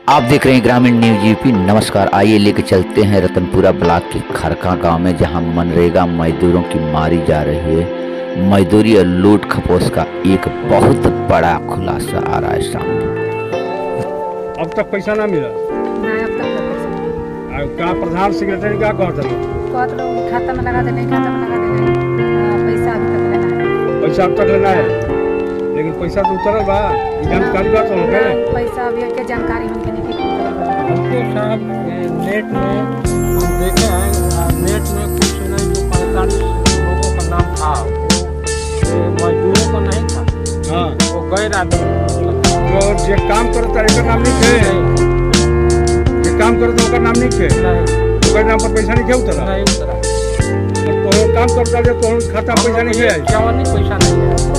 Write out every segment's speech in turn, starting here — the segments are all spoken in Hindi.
आप देख रहे हैं ग्रामीण न्यूज यूपी। नमस्कार, आइए लेके चलते हैं रतनपुरा ब्लॉक के खरका गांव में, जहां मनरेगा मजदूरों की मारी जा रही है। मजदूरी और लूट खपोस का एक बहुत बड़ा खुलासा आ रहा है सामने। अब तक पैसा ना मिला? नहीं, अब तक पैसा क्या प्रधान सेक्रेटरी क्या कहते हैं? खाता में लगा देने, खाता में लगा देने, पैसा अभी तक लेना है। पैसा अब तक लेना है, लेकिन पैसा तो उतरल बा, जानकारी बात हो गए। पैसा अभी के जानकारी हमके नहीं हमको साहब नेट में हम देखे हैं, नेट में कुछ नहीं जो 45 लोगों का नाम था, मजदूरों का नहीं था। हाँ, वो गैर आदमी जो काम करता है नाम नहीं थे, जो काम करता है नाम नहीं थे, तो नाम पर पैसा नहीं उतरा। नहीं उतरा। तो काम करता है तो खाता में पैसा नहीं है, पैसा नहीं है।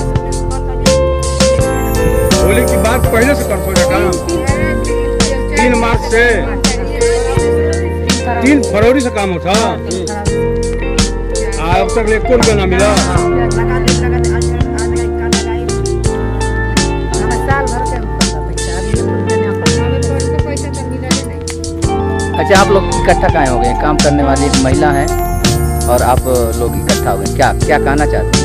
होली की बात पहले से करते हो काम 3 मार्च से 3 फरवरी से काम होता। अब तक ले कोई ना मिला। अच्छा, आप लोग इकट्ठा कहाँ हो गए? काम करने वाली एक महिला है और आप लोग इकट्ठा हो गए, क्या क्या कहना चाहते हैं?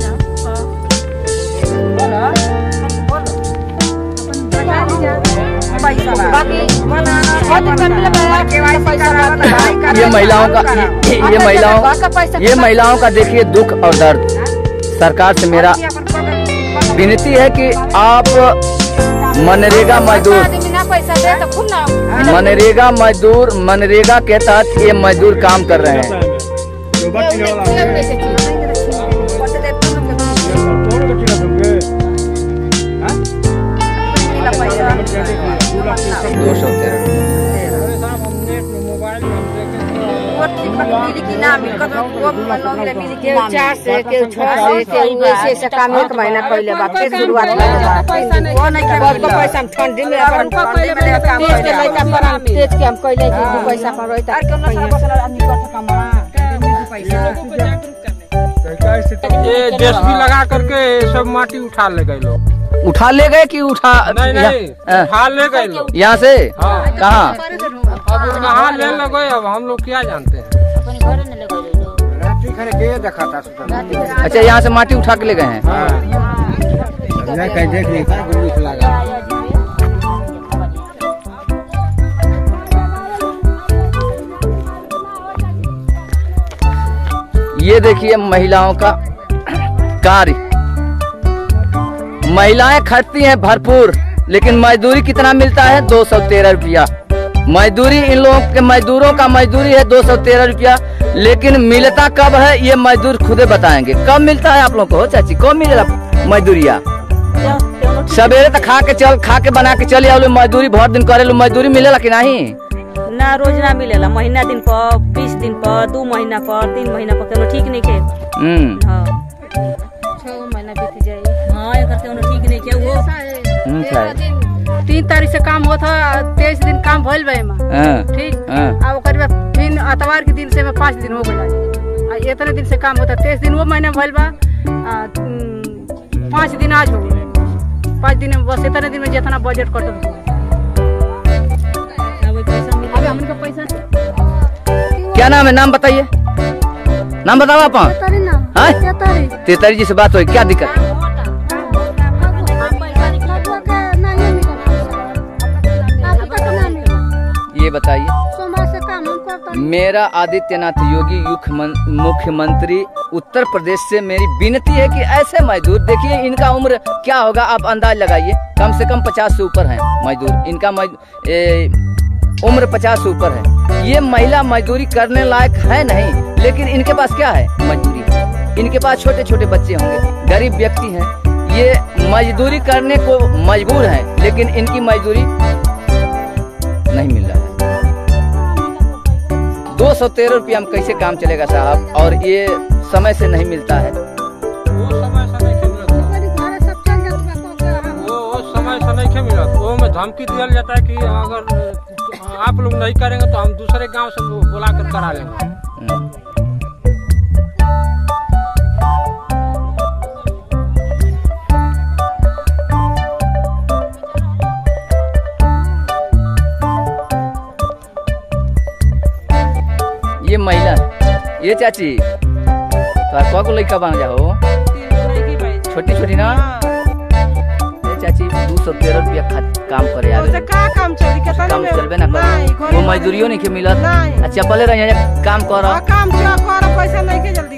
ये महिलाओं का देखिए दुख और दर्द। सरकार से मेरा विनती है कि आप मनरेगा के तहत ये मजदूर काम कर रहे हैं। महीना पहले बात शुरुआत ठंडी में ये जेसीबी लगा करके सब माटी उठा ले गए लोग। उठा ले गए कि उठा नहीं उठा ले गए लोग यहाँ से। कहाँ? अब कहाँ ले गए, अब हम लोग क्या जानते हैं। अच्छा, यहाँ से माटी उठा के ले गए हैं। ये देखिए महिलाओं का कार्य। महिलाएं खटती हैं भरपूर, लेकिन मजदूरी कितना मिलता है? 213 रुपया मजदूरी। इन लोगों के मजदूरों का मजदूरी है 213 रुपया, लेकिन मिलता कब है ये मजदूर खुदे बताएंगे। कब मिलता है आप लोगों को चाची? कब मिलेगा मजदूरिया? सवेरे तक खा के बना के चले आओ, मजदूरी बहुत दिन करे लो, मजदूरी मिलेला कि नहीं? ना, रोज ना मिलेला। महीना दिन पर, 20 दिन पर, 2 महीना पर, 3 महीना पर, ठीक नहीं के। 6 महीना बीत जाए। हाँ, ठीक नहीं के वो 3 तारीख से काम होता, 23 दिन काम भइल बा एमा। ठीक। अब ओकर बाद फिर अतवार के दिन से 5 दिन हो गया। इतने दिन से काम होता, 23 दिन वो महीने भइल बा, 5 दिन आज हो गए। 5 दिन में बस इतने दिन में जितना बजट कटल हो। पैसा क्या नाम है? नाम बताइए, नाम बताओ आप। तेतरी जी से बात हुई, क्या दिक्कत? ये बताइए। मेरा आदित्यनाथ योगी मुख्यमंत्री उत्तर प्रदेश से मेरी विनती है कि ऐसे मजदूर, देखिए इनका उम्र क्या होगा, आप अंदाज लगाइए, कम से कम 50 से ऊपर है मजदूर। इनका उम्र 50 से ऊपर है। ये महिला मजदूरी करने लायक है नहीं, लेकिन इनके पास क्या है? मजदूरी। इनके पास छोटे छोटे बच्चे होंगे, गरीब व्यक्ति हैं, ये मजदूरी करने को मजबूर हैं, लेकिन इनकी मजदूरी नहीं मिल रहा है। 213 रुपया में कैसे काम चलेगा साहब? और ये समय से नहीं मिलता है। वो समय से नहीं मिला। वो में धमकी दिया जाता है कि अगर आप लोग नहीं करेंगे तो हम दूसरे गांव से बुला कर करा लेंगे। महिला ये चाची तो को लड़का बन जाओ छोटी छोटी ना ये चाची 213 रुपया काम करे यार काम चलबे ना कर वो मजदूरियों नहीं के मिलत चपले रह काम कर पैसा नहीं के